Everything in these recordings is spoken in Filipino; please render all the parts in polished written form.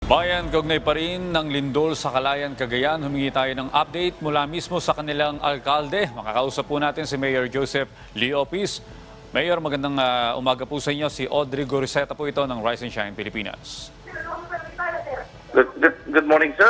Bayan, kaugnay pa rin ng lindol sa Calayan, Cagayan. Humingi tayo ng update mula mismo sa kanilang alkalde. Makakausap po natin si Mayor Joseph Leopis. Mayor, magandang umaga po sa inyo. Si Audrey Goriseta po ito ng Rise and Shine Pilipinas. Good morning, sir.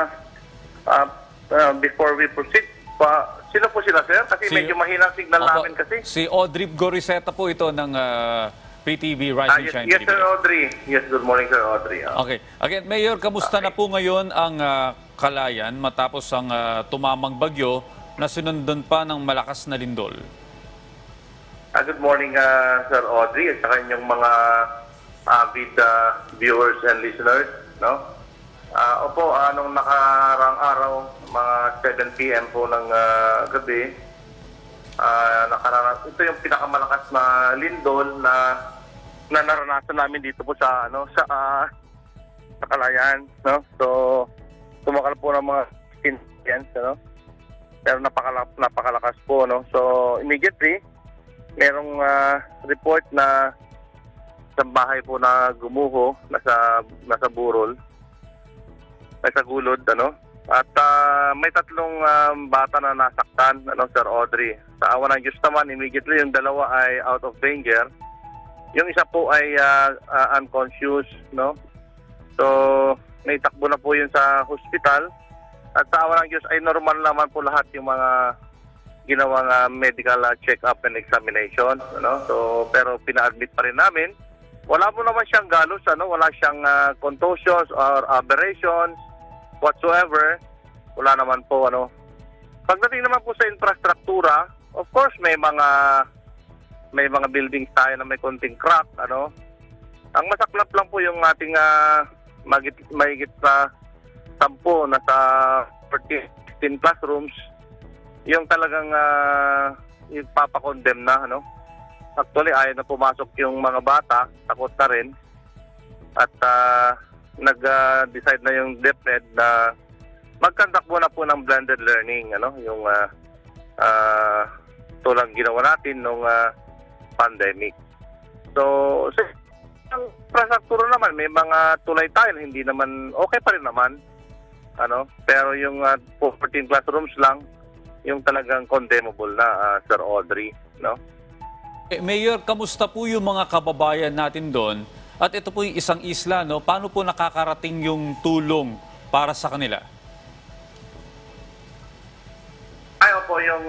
Before we proceed, sino po sila, sir? Kasi medyo mahina ang signal namin kasi. Si Audrey Goriseta po ito ng PTV Rise and Shine Yes, Pilipinas. sir, Audrey. Yes, good morning, sir, Audrey. Okay. Again, Mayor, kamusta na po ngayon ang Calayan matapos ang tumamang bagyo na sinundan pa ng malakas na lindol? Good morning, Sir Audrey, at saka inyong mga avid viewers and listeners. No? Opo, nung nakarang araw, mga 7 p.m. po ng gabi, ito yung pinakamalakas na lindol na naranasan namin dito po sa sa Calayan, no? So tumakal po ng mga 15 no? Pero napakalakas po, no? So immediately merong report na sa bahay po na gumuho, nasa burol, nasa gulod, ano? At may tatlong bata na nasaktan, ano, Sir Audrey. Sa awa ng Diyos naman, immediately yung dalawa ay out of danger. Yung isa po ay unconscious, no? So, naitakbo na po yun sa hospital. At sa awa ng Diyos ay normal naman po lahat yung mga ginawang medical check-up and examination, no? So, pero pina-admit pa rin namin. Wala po naman siyang galos, ano? Wala siyang contusions or aberrations whatsoever. Wala naman po, ano. Pagdating naman po sa infrastruktura, of course may mga buildings tayo na may konting crack, ano. Ang masaklap lang po yung ating mahigit sa 10 na sa 14 classrooms, yung talagang ipapakondemn na, ano. Actually, ayaw na pumasok yung mga bata, takot na rin. At nag-decide na yung DepEd na mag-conduct muna po ng blended learning, ano, yung tulang ginawa natin nung pandemic. So, ang infrastruktura naman, may mga tulay tayo, hindi naman, okay pa rin naman, ano, pero yung 14 classrooms lang, yung talagang condemnable na, Sir Audrey, no? Mayor, kamusta po yung mga kababayan natin doon? At ito po yung isang isla, no? Paano po nakakarating yung tulong para sa kanila? Ay, opo, yung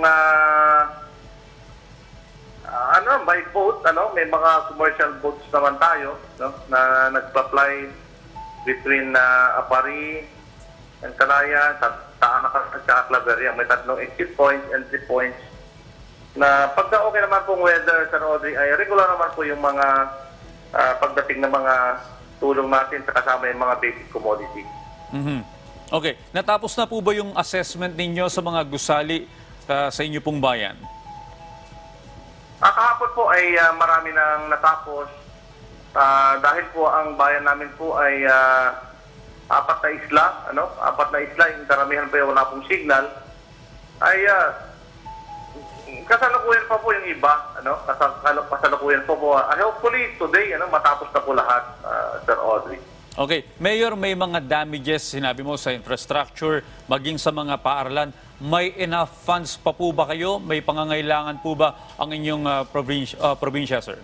by boat, ano, may mga commercial boats naman tayo, no, na nagpa-fly between Apari and Calayan, Taanak at Claveria. May tatlong exit points, entry points, na pagka okay naman pong weather, Sir Audrey, ay regular naman po yung mga pagdating ng mga tulong natin sa kasama yung mga basic commodity. Okay. Natapos na po ba yung assessment ninyo sa mga gusali sa inyo pong bayan? Kahapon po ay marami nang natapos dahil po ang bayan namin po ay 4 na isla, ano? 4 na isla, yung karamihan po yung wala pong signal, ay kasalukuyan pa po yung iba, ano? Kasalukuyan po po. Hopefully today, ano, matapos na po lahat, Sir Audrey. Okay. Mayor, may mga damages, sinabi mo, sa infrastructure, maging sa mga paaralan. May enough funds pa po ba kayo? May pangangailangan po ba ang inyong probinsya, sir?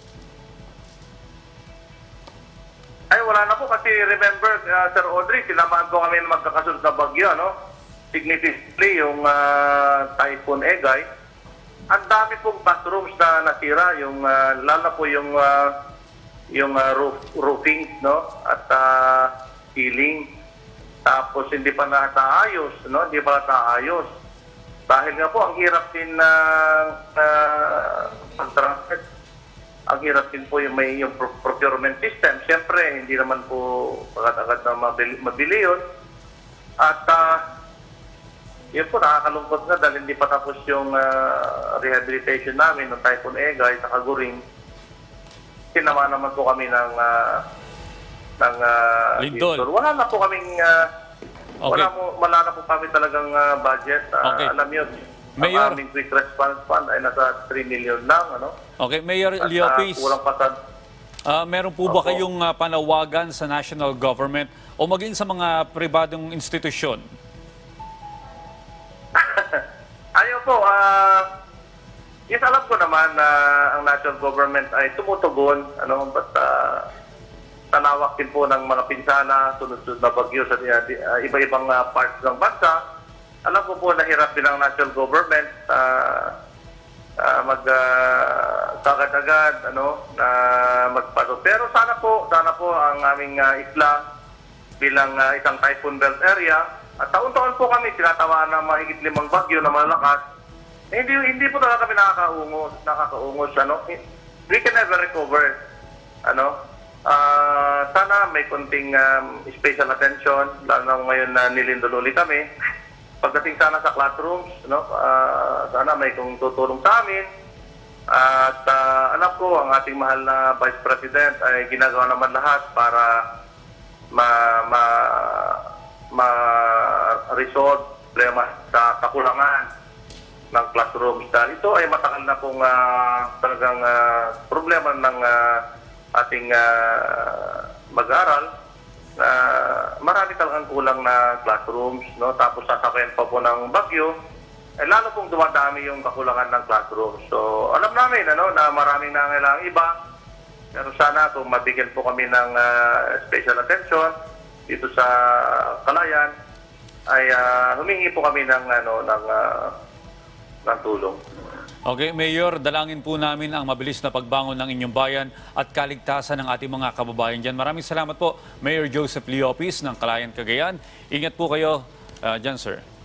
Ay, wala na po kasi remember, Sir Audrey, tinamaan ko kami ng magkakasunod na bagyo, no? Significantly, yung Typhoon Egay. Ang dami pong bathrooms na nasira, yung lalo na po yung roofing, no, at ceiling. Tapos hindi pa nataayos, no, hindi pa nataayos. Dahil nga po ang hirap din na pag-transfer. Ang hirap din po yung may yung procurement system. Siyempre, hindi naman po agad-agad na mabili yun. At yun po, nakakalungkot nga dahil hindi pa tapos yung rehabilitation namin ng Typhoon Egay sa Kaguring. Sinama naman po kami ng lindol. Wala na po kaming okay. wala na po kami talagang budget. Okay. Alam yun, Mayor, ang aming quick response fund ay nasa 3 million lang, ano? Okay, Mayor Leopis. Kulang pa meron po ba kayong panawagan sa national government o maging sa mga pribadong institusyon? Ayaw po, yes, alam ko naman na ang national government ay tumutugon, but tanawak din po ng mga pinsala, sunod-sunod na bagyo sa iba-ibang parts ng bansa. Alam ko po na hirap din ang national government agad na magpano. Pero sana po ang aming isla bilang isang typhoon belt area, at taon-taon po kami tinatawaan ng mahigit 5 bagyo na malakas. Hindi po talaga kami nakakaungos. We can never recover. Sana may konting special attention, lalo ngayon na nilindol ulit kami. Pagdating sana sa classrooms, sana may kung tutulong sa amin. At alam ko, ang ating mahal na Vice President ay ginagawa naman lahat para ma-resolve problema sa kakulangan ng classrooms. Dahil ito ay matagal na pong talagang problema ng ating mag-aral. Marami talagang kulang na classrooms, tapos sasabayan pa po ng bagyo, lalo pong dumadami yung kakulangan ng classrooms. So alam namin na maraming nangailangang iba, pero sana kung mabigyan po kami ng special attention dito sa Calayan, ay humingi po kami ng tulong. Okay, Mayor, dalangin po namin ang mabilis na pagbangon ng inyong bayan at kaligtasan ng ating mga kababayan dyan. Maraming salamat po, Mayor Joseph Leopis ng Calayan, Cagayan. Ingat po kayo dyan, sir.